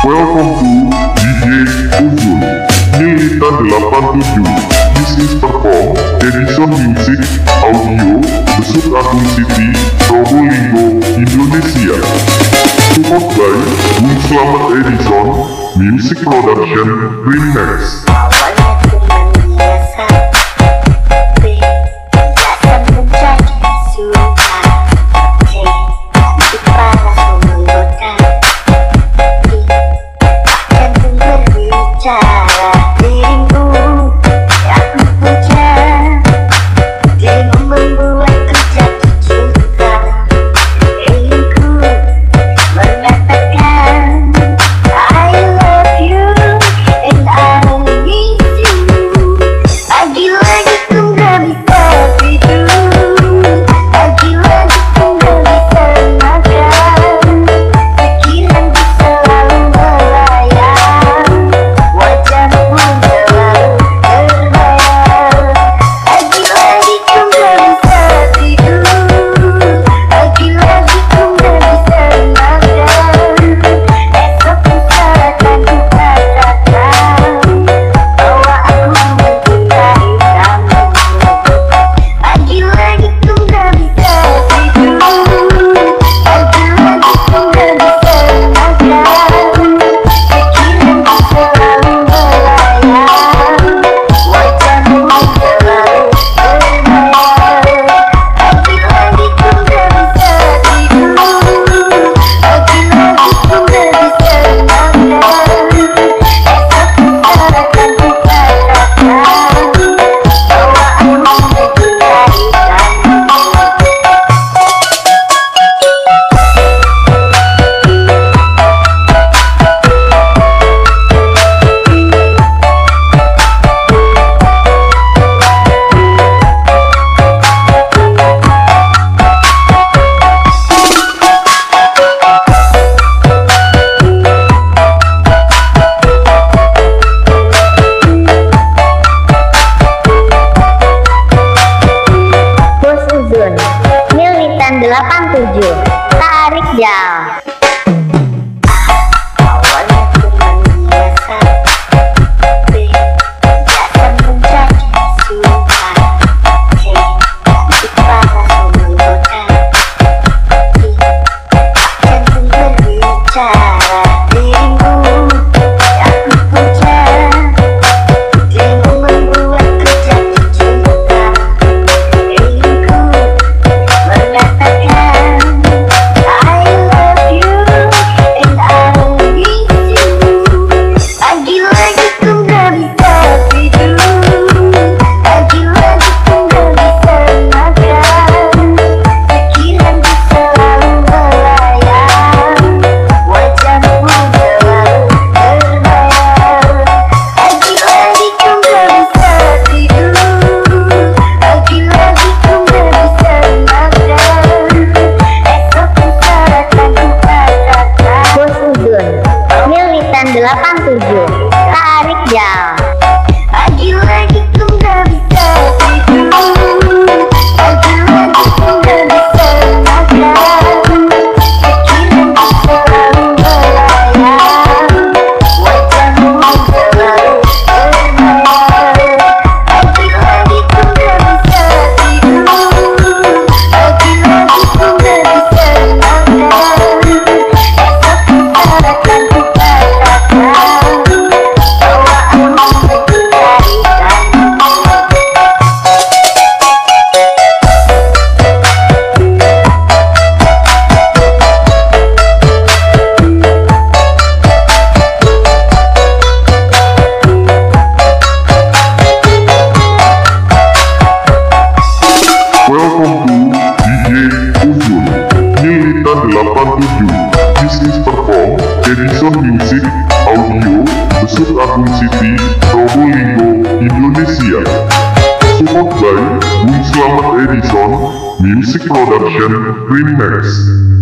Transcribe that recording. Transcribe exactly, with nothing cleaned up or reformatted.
Welcome to D J Uzul Militan delapan tujuh. This is perform Edison Music Audio besuk akun City Probolinggo Indonesia. Support by Bung Slamet Edison Music Production Remix. delapan tujuh tarik jal. delapan tujuh tarik jal. Lagi-lagi tuh gak bisa tidur, lagi-lagi tuh gak bisa makan, pikiran selalu melayang, wajahmu selalu bermayang. Lagi-lagi tuh gak bisa tidur, lagi-lagi tuh gak bisa makan, esok kita akan delapan tujuh. This is perform Edison Music Audio besuk akun City Probolinggo Indonesia. Support by Bung Slamet Edison Music Production Remix.